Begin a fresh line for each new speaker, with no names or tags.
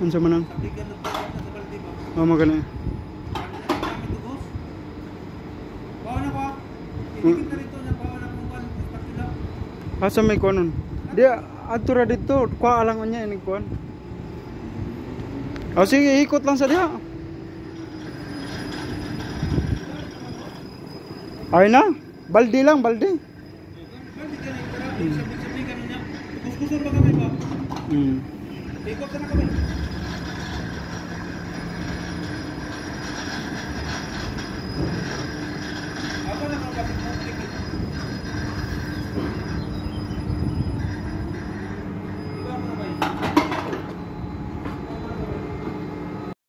Unsa man ang?
Sabigan ng pagkat na sa balde ba?
Oh, magana.
Kami tugos. Bawa na ko. Inikit na rito na bawa na kung kan patila.
Asa may kuanon? Di adto ra dito, kuha lang unya ini kuan. Oh, sige, ikot lang sa diha. Ay na, balde lang, balde.
Balde ka na ito. Sabigan niya. Kuskuson ba kami ba?
Hmm.
Ikot na kami.